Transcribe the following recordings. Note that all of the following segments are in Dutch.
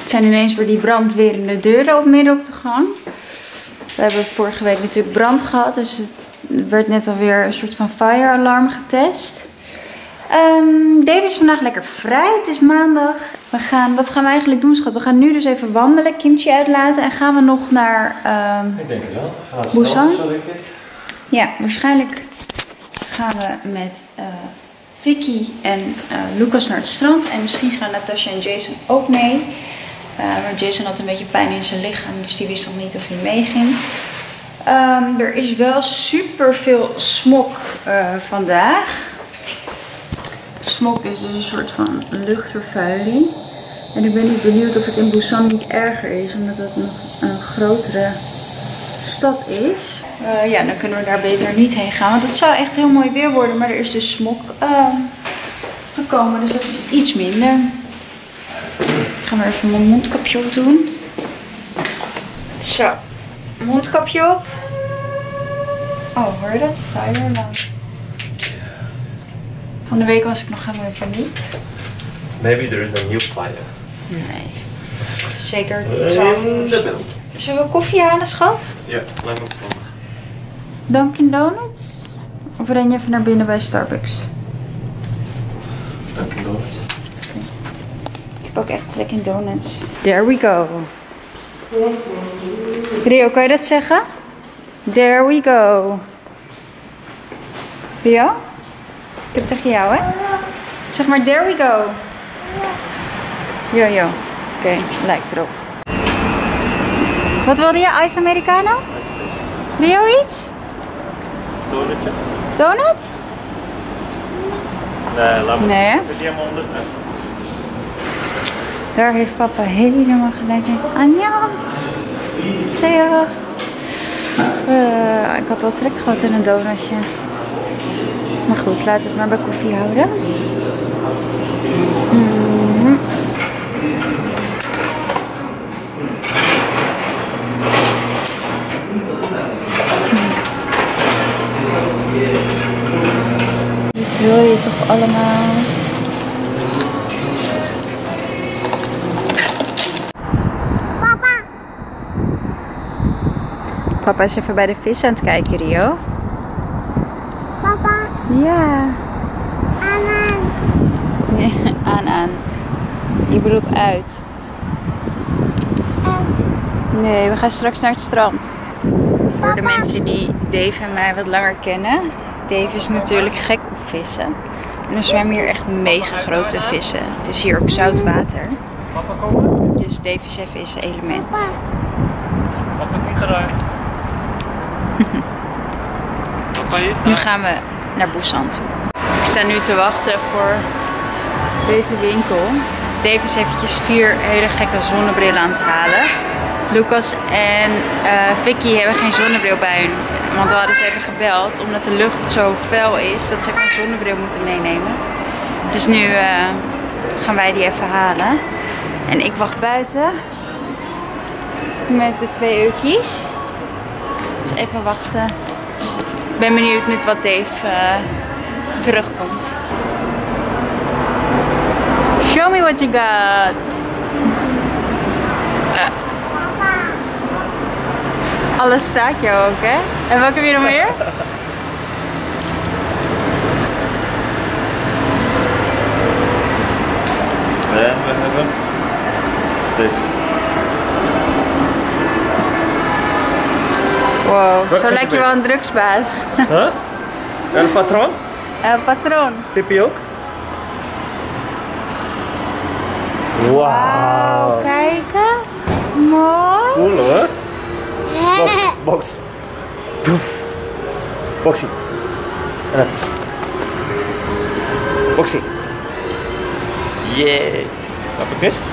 Het zijn ineens weer die brandwerende deuren op midden op de gang. We hebben vorige week natuurlijk brand gehad. Dus er werd net alweer een soort van fire alarm getest. Dave is vandaag lekker vrij. Het is maandag. Wat gaan we eigenlijk doen, schat? We gaan nu dus even wandelen, Kimchi uitlaten. En gaan we nog naar ik denk het wel. Busan. Ja, waarschijnlijk gaan we met Vicky en Lucas naar het strand. En misschien gaan Natasha en Jason ook mee. Maar Jason had een beetje pijn in zijn lichaam, dus die wist nog niet of hij meeging. Er is wel super veel smog vandaag. Smog is dus een soort van luchtvervuiling. En ik ben niet benieuwd of het in Busan niet erger is, omdat het nog een grotere stad is. Ja, dan kunnen we daar beter niet heen gaan, want het zou echt heel mooi weer worden. Maar er is dus smog gekomen, dus dat is iets minder. Ik ga maar even mijn mondkapje op doen. Zo, mondkapje op. Oh, hoor je dat? Fire alarm. Van de week was ik nog helemaal in paniek. Maybe there is a new fire. Nee. Zeker 12 uur. Zullen we koffie halen, schat? Ja, laat me opstaan. Dunkin' Donuts? Of ren je even naar binnen bij Starbucks? Dunkin' Donuts. Ik heb ook echt trek in donuts. There we go. Rio, kan je dat zeggen? There we go. Rio? Ik heb tegen jou, hè? Zeg maar, there we go. Yo. Oké, lijkt erop. Wat wilde je? Ice Americano? Rio iets? Donutje? Donut? Nee, laat me. Nee, hè? Zit die helemaal onder? Daar heeft papa helemaal gelijk in. Anja! Zeo! Ik had wel trek gehad in een donutje. Maar goed, laten we het maar bij koffie houden. Dit wil je toch allemaal? Papa is even bij de vis aan het kijken, Rio. Papa. Ja. Aan. Nee, aan. Je bedoelt uit. Nee, we gaan straks naar het strand. Voor de mensen die Dave en mij wat langer kennen. Dave is natuurlijk gek op vissen. En er zwemmen hier echt mega grote vissen. Het is hier ook zout water. Papa komen? Dus Dave is even in zijn element. Papa. Papa heeft niet gedaan. Papa is daar. Nu gaan we naar Busan toe. Ik sta nu te wachten voor deze winkel. Dave is eventjes 4 hele gekke zonnebrillen aan het halen. Lucas en Vicky hebben geen zonnebril bij hun. Want we hadden ze even gebeld, omdat de lucht zo fel is, dat ze even een zonnebril moeten meenemen. Dus nu gaan wij die even halen. En ik wacht buiten met de 2 eukies. Dus even wachten. Ik ben benieuwd met wat Dave terugkomt. Show me what you got. Alles staat jou ook, hè? En welke heb je nog meer? En we hebben deze. Wow, zo lijkt je wel een drugsbaas. Huh? El Patron? El Patron. Pippi ook? Wauw. Kijken. Mooi. Cool hoor. Box. Poef. Boxie. Boxie. Yay. Snap ik eens?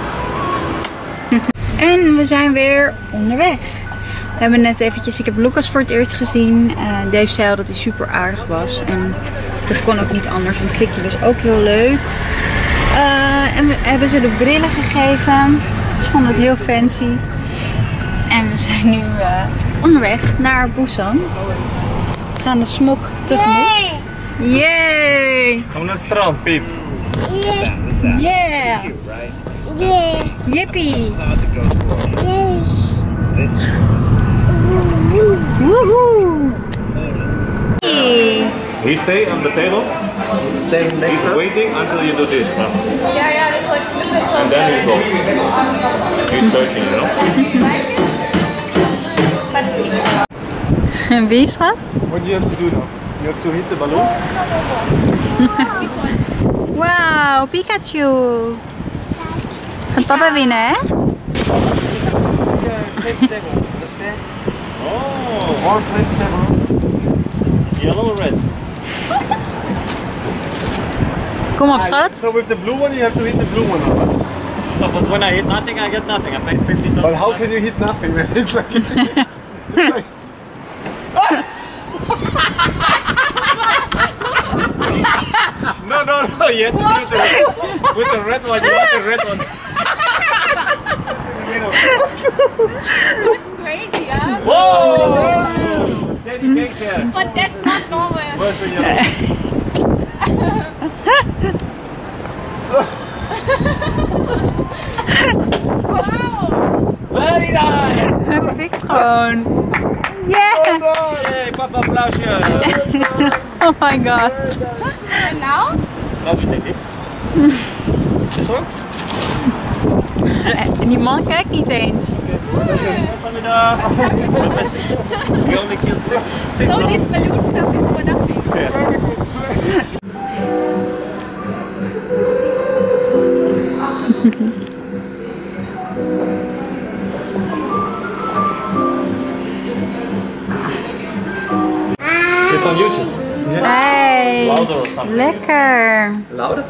En we zijn weer onderweg. We hebben net eventjes, ik heb Lucas voor het eerst gezien. Dave zei al dat hij super aardig was. En dat kon ook niet anders, want Vicky was ook heel leuk. En we hebben ze de brillen gegeven. Ze vonden het heel fancy. En we zijn nu onderweg naar Busan. We gaan de smog tegemoet. Yay! Gaan we naar het strand, Piep. Yeah. that. Yeah! You, right? Yeah. Yippie! How to go for Yes. this. Woohoo! Hey. He stay on the table. Stay next He's up. waiting until you do this. Huh? Yeah, it's like And then you go. He's searching, you know? En wie schat? What do you have to do now? You have to hit the balloon. Wauw, Pikachu! Gaat papa winnen, hè? Oh, Or flip several. yellow or red? Kom op, schat. So with the blue one, you have to hit the blue one. Right? No, but when I hit nothing, I get nothing. I pay $50. But how can you hit nothing? Man? It's like, it's like No, you have to do with the red one. You want the red one. That's crazy, yeah? Whoa! Steady cake here. But that's not normal. Where's the yellow? Wow! Very nice! Hij pikt gewoon. Yeah! Yay, papa applausje. Oh my god. And now? Now we take this. This one? En die man kijkt niet eens. Goedemiddag. We only killed six. So this balloon stuff is for nothing. It's on YouTube. Nice. Lekker. louder.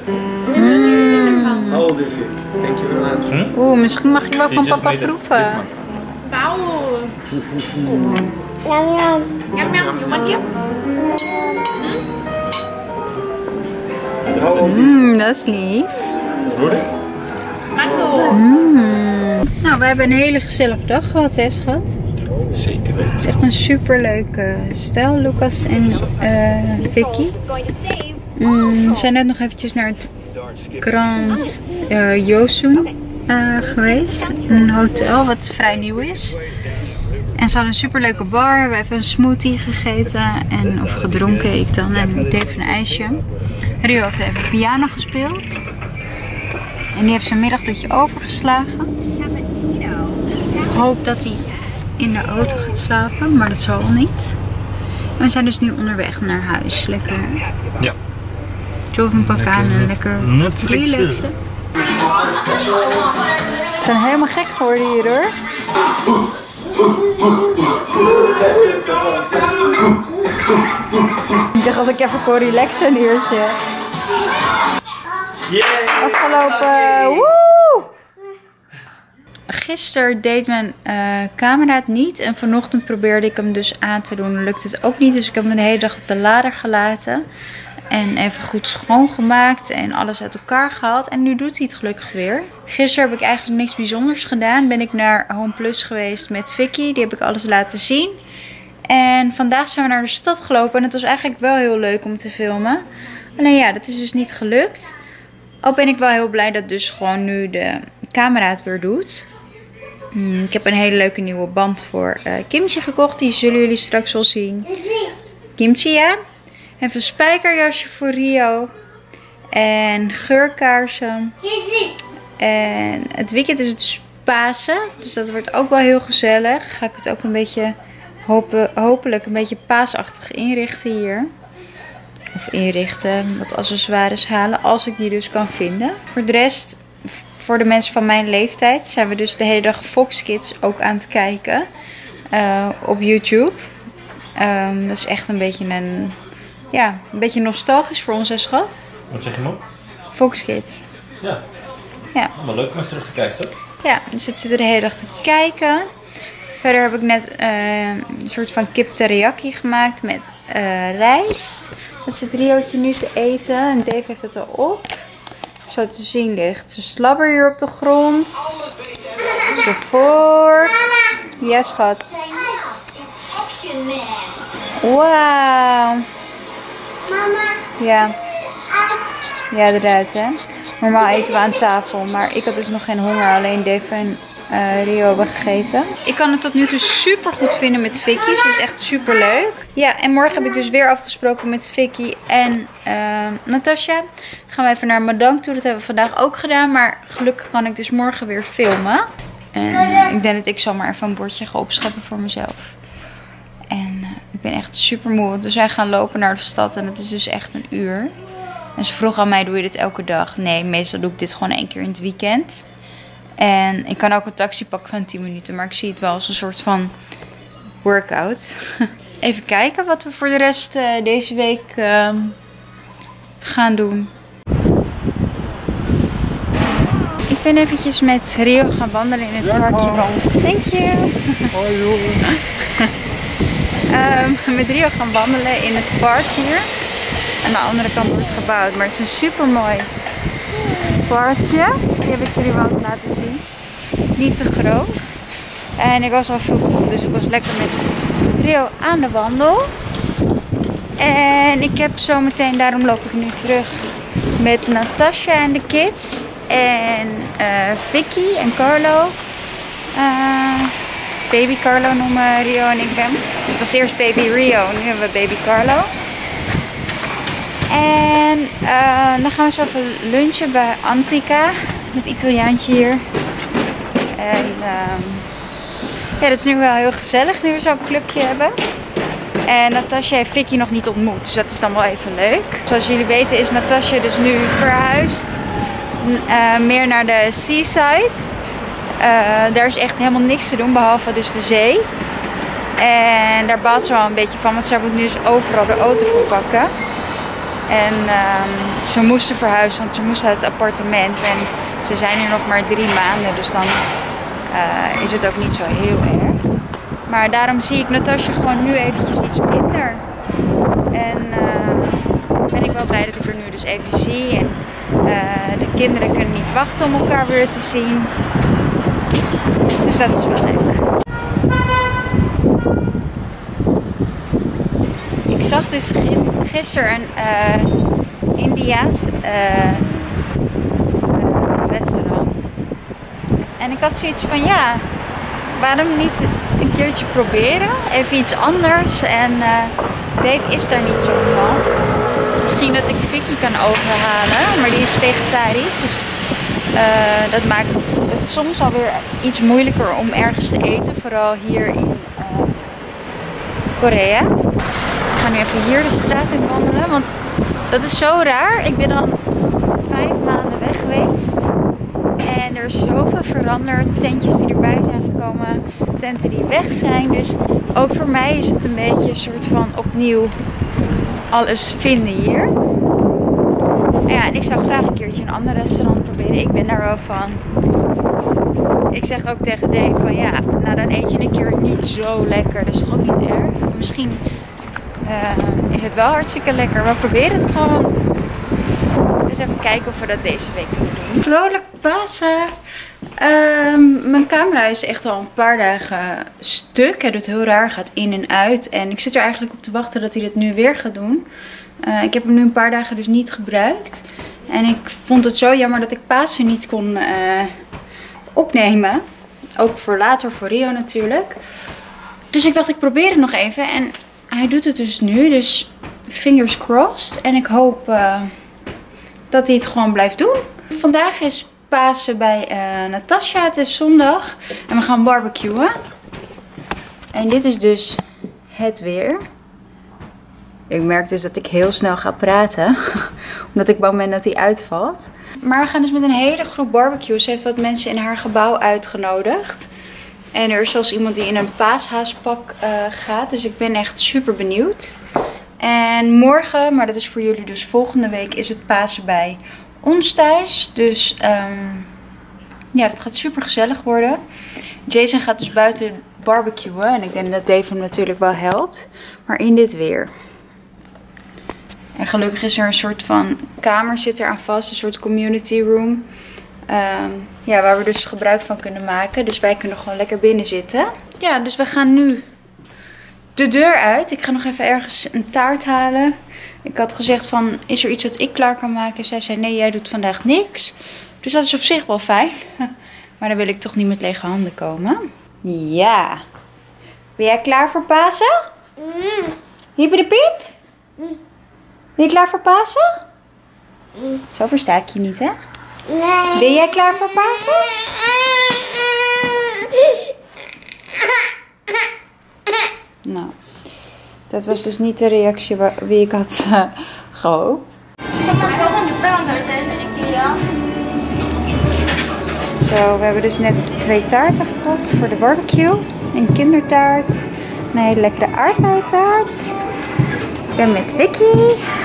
How old is he? Thank you very much. Oeh, misschien mag je wel van papa proeven. Wow! Yum yum. Yum yum, you want here? How old is Dat is lief. Rudy? Mango! Nou, we hebben een hele gezellige dag gehad, hè schat? Zeker weten. Het is echt een superleuke stel, Lucas en Vicky. Going to save. We zijn net nog eventjes naar het Grand Yosun geweest. Een hotel wat vrij nieuw is. En ze hadden een superleuke bar. We hebben even een smoothie gegeten. Of gedronken, ik dan. En Dave een ijsje. Rio heeft even piano gespeeld. En die heeft zijn middagdutje overgeslagen. Ik hoop dat hij in de auto gaat slapen, maar dat zal niet. En we zijn dus nu onderweg naar huis. Lekker Ja. joggingpak aan en lekker Netflixen. relaxen. Ze zijn helemaal gek geworden hier hoor. Ik dacht dat ik even kon relaxen een uurtje. Afgelopen... Woe! Gisteren deed mijn camera het niet en vanochtend probeerde ik hem dus aan te doen. Lukte het ook niet, dus ik heb hem de hele dag op de lader gelaten. En even goed schoongemaakt en alles uit elkaar gehaald. En nu doet hij het gelukkig weer. Gisteren heb ik eigenlijk niks bijzonders gedaan. Ben ik naar Home Plus geweest met Vicky. Die heb ik alles laten zien. En vandaag zijn we naar de stad gelopen. En het was eigenlijk wel heel leuk om te filmen. Alleen ja, dat is dus niet gelukt. Al ben ik wel heel blij dat dus gewoon nu de camera het weer doet. Ik heb een hele leuke nieuwe band voor Kimchi gekocht. Die zullen jullie straks wel zien. Kimchi, ja. Even een spijkerjasje voor Rio. En geurkaarsen. En het weekend is het dus Pasen. Dus dat wordt ook wel heel gezellig. Ga ik het ook een beetje, hopelijk een beetje paasachtig inrichten hier. Of inrichten, wat accessoires halen. Als ik die dus kan vinden. Voor de rest, voor de mensen van mijn leeftijd, zijn we dus de hele dag Fox Kids ook aan het kijken. Op YouTube. Dat is echt een beetje een beetje nostalgisch voor ons, hè schat? Wat zeg je man? Fox Kids. Ja. Ja. Maar leuk om eens terug te kijken, toch? Ja, dus het zit er de hele dag te kijken. Verder heb ik net een soort van kip teriyaki gemaakt met rijst. Dat zit Riootje nu te eten en Dave heeft het al op. Zo te zien ligt zijn slabber hier op de grond. Zijn vork. Ja schat. Wauw. Mama. Ja. Ja, eruit hè. Normaal eten we aan tafel, maar ik had dus nog geen honger. Alleen Dave en Rio hebben gegeten. Ik kan het tot nu toe super goed vinden met Vicky. Ze is echt super leuk. Ja, en morgen heb ik dus weer afgesproken met Vicky en Natasja. Gaan we even naar Madang toe. Dat hebben we vandaag ook gedaan. Maar gelukkig kan ik dus morgen weer filmen. En ik denk dat ik zomaar even een bordje ga opscheppen voor mezelf. En ik ben echt super moe. Want we zijn gaan lopen naar de stad en het is dus echt een uur. En ze vroeg aan mij, doe je dit elke dag? Nee, meestal doe ik dit gewoon 1 keer in het weekend. En ik kan ook een taxi pakken van 10 minuten. Maar ik zie het wel als een soort van workout. Even kijken wat we voor de rest deze week gaan doen. Ik ben eventjes met Rio gaan wandelen in het parkje rond. Thank you. Met Rio gaan wandelen in het park hier. Aan de andere kant wordt het gebouwd. Maar het is een super mooi parkje. Die heb ik jullie wel laten zien. Niet te groot. En ik was al vroeg op, dus ik was lekker met Rio aan de wandel. En ik heb zometeen, daarom loop ik nu terug met Natasja en de kids. En Vicky en Carlo. Baby Carlo noemen Rio en ik hem. Het was eerst baby Rio, nu hebben we baby Carlo. En dan gaan we zo even lunchen bij Antica. Het Italiaantje hier. En ja, dat is nu wel heel gezellig nu we zo'n clubje hebben. En Natasja heeft Vicky nog niet ontmoet, dus dat is dan wel even leuk. Zoals jullie weten is Natasja dus nu verhuisd. Meer naar de seaside. Daar is echt helemaal niks te doen behalve dus de zee. En daar baalt ze wel een beetje van, want zij moet nu dus overal de auto voor pakken. En ze moesten verhuizen, want ze moesten uit het appartement. En ze zijn hier nog maar 3 maanden, dus dan is het ook niet zo heel erg. Maar daarom zie ik Natasja gewoon nu eventjes iets minder. En ben ik wel blij dat ik er nu dus even zie. En de kinderen kunnen niet wachten om elkaar weer te zien. Dus dat is wel leuk. Ik zag dus gisteren een Indiaas restaurant. En ik had zoiets van, ja, waarom niet een keertje proberen? Even iets anders. En Dave is daar niet zo van. Dus misschien dat ik Vicky kan overhalen. Maar die is vegetarisch. Dus dat maakt het soms alweer iets moeilijker om ergens te eten. Vooral hier in Korea. Ik ga nu even hier de straat in wandelen. Want dat is zo raar. Ik ben dan 5 maanden weg geweest. En er is zoveel veranderd. Tentjes die erbij zijn gekomen. Tenten die weg zijn. Dus ook voor mij is het een beetje een soort van opnieuw alles vinden hier. Ja, en ik zou graag een keertje een ander restaurant proberen. Ik ben daar wel van. Ik zeg ook tegen Dave van ja, nou dan eet je een keer niet zo lekker. Dat is toch ook niet erg. Misschien is het wel hartstikke lekker. We proberen het gewoon. Dus even kijken of we dat deze week kunnen doen. Vrolijk Pasen. Mijn camera is echt al een paar dagen stuk. Hij doet heel raar, gaat in en uit. En ik zit er eigenlijk op te wachten dat hij dit nu weer gaat doen. Ik heb hem nu een paar dagen dus niet gebruikt. En ik vond het zo jammer dat ik Pasen niet kon opnemen. Ook voor later, voor Rio natuurlijk. Dus ik dacht ik probeer het nog even. En hij doet het dus nu. Dus fingers crossed. En ik hoop dat hij het gewoon blijft doen. Vandaag is Pasen bij Natasja. Het is zondag. En we gaan barbecuen. En dit is dus het weer. Ik merk dus dat ik heel snel ga praten. Omdat ik bang ben dat hij uitvalt. Maar we gaan dus met een hele groep barbecuen. Ze heeft wat mensen in haar gebouw uitgenodigd. En er is zelfs iemand die in een paashaaspak gaat. Dus ik ben echt super benieuwd. En morgen, maar dat is voor jullie dus volgende week, is het Pasen bij ons thuis. Dus ja, dat gaat super gezellig worden. Jason gaat dus buiten barbecuen. En ik denk dat Dave hem natuurlijk wel helpt. Maar in dit weer. En gelukkig is er een soort van kamer zit er aan vast. Een soort community room. Ja, waar we dus gebruik van kunnen maken. Dus wij kunnen gewoon lekker binnen zitten. Ja, dus we gaan nu de deur uit. Ik ga nog even ergens een taart halen. Ik had gezegd van, is er iets wat ik klaar kan maken? Zij zei, nee, jij doet vandaag niks. Dus dat is op zich wel fijn. Maar dan wil ik toch niet met lege handen komen. Ja. Ben jij klaar voor Pasen? Hiepie de piep? Ben je klaar voor Pasen? Zo versta ik je niet, hè? Nee. Ben jij klaar voor Pasen? Nou, dat was dus niet de reactie wie ik had gehoopt. Zo, we hebben dus net 2 taarten gekocht voor de barbecue. Een kindertaart. Een hele lekkere aardbeientaart. Ik ben met Vicky.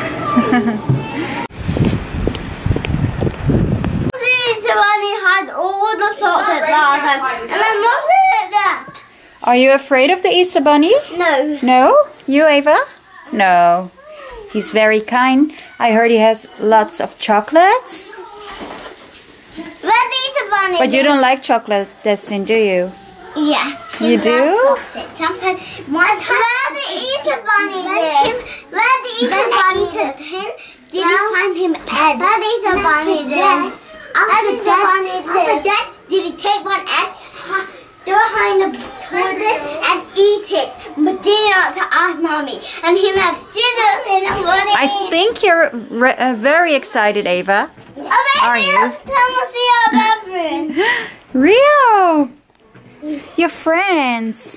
Are you afraid of the Easter Bunny? No. No? You, Eva? No. He's very kind. I heard he has lots of chocolates. Where the Easter Bunny? But you don't like chocolate, Destin, do you? Yes. You do? Sometimes one time. Where the Easter Bunny lives? Where the Easter Bunny lives? Did you find him egg? Where the Easter Bunny lives? After that, did he take one egg, throw her in the toilet and eat it? But did not to ask mommy. And he have scissors in the morning. I think you're very excited, Eva. Are you? Come see our bedroom. Rio! Your friends.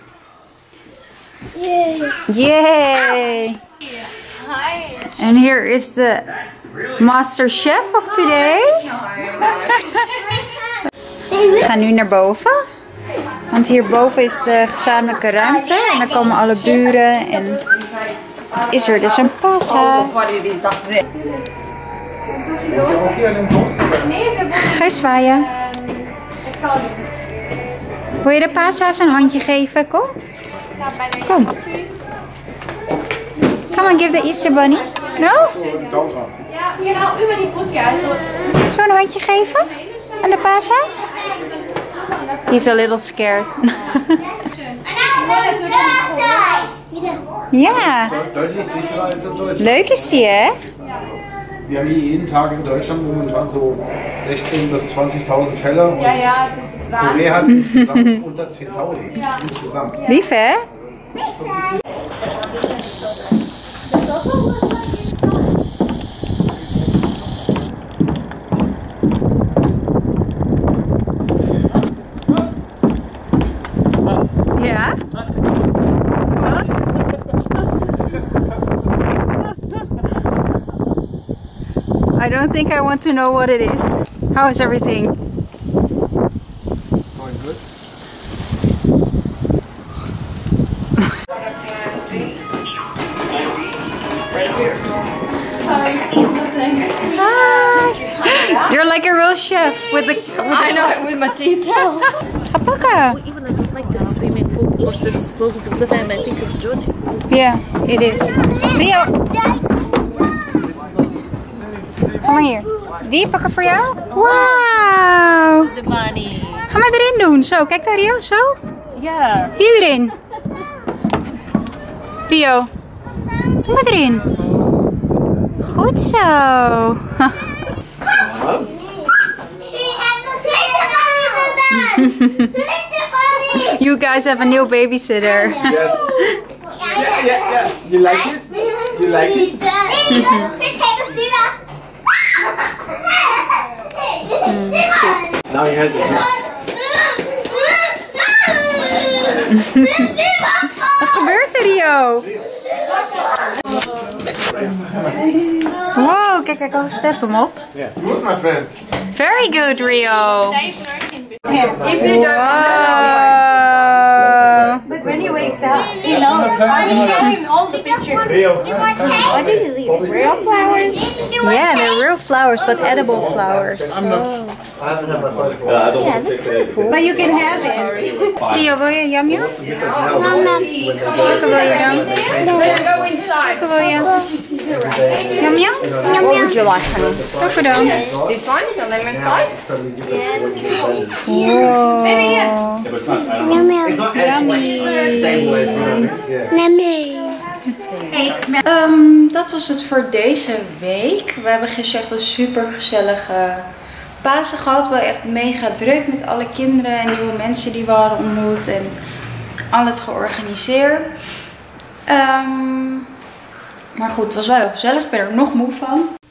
Yay! Hi. And here is the master chef of today. We gaan nu naar boven. Want hierboven is de gezamenlijke ruimte. En dan komen alle buren. En is er dus een paashaas. Ga je zwaaien? Wil je de paashaas een handje geven? Kom. Kom. Come on, give the Easter Bunny. No? Ja, genau, über die Brücke. Also, Zullen we een handje geven aan de paashaas? He's a little scared. Ja, Deutlich sicherer als in Deutschland. leuk is die, hè? Wir haben hier jeden Tag in Deutschland momentan so 16.000 bis 20.000 Fälle. Und ja, das ist wahr. Korea hat insgesamt unter 10.000. Insgesamt. Lief, hè? Ja? Wat? I don't think I want to know what it is. How is everything? Going good. Hi! You're like a real chef with the. I know it with my detail. Apaka. Even like the swimming pool versus pool and I think it's good. Yeah, it is. Leo, kom maar hier. Die pakken voor jou. Wauw. The bunny. Ga maar erin doen. Zo, kijk daar Rio. Zo. Yeah. Hier erin. Rio. Kom maar erin. Goed zo. You guys have a new babysitter. Yes. Yeah. You like it? You like it? Now he has it. Wat gebeurt er, Rio? Wow, kijk, ik step hem op. Yeah. Good, my friend. Very good, Rio. If you don't But when he wakes up, you know, all the pictures. Rio. what did you leave? Real flowers? Yeah, they're real flowers, but edible flowers. But you can have it. Rio, wil je yum yum? Welke wil je dan? Let's go inside. Welke wil je? Yum yum? What would you like, honey? Go for them. This one, the lemon slice. Dat was het voor deze week. We hebben gezegd een super gezellige Pasen gehad. Wel echt mega druk met alle kinderen en nieuwe mensen die we hadden ontmoet. En al het georganiseerd. Maar goed, het was wel heel gezellig. Ik ben er nog moe van.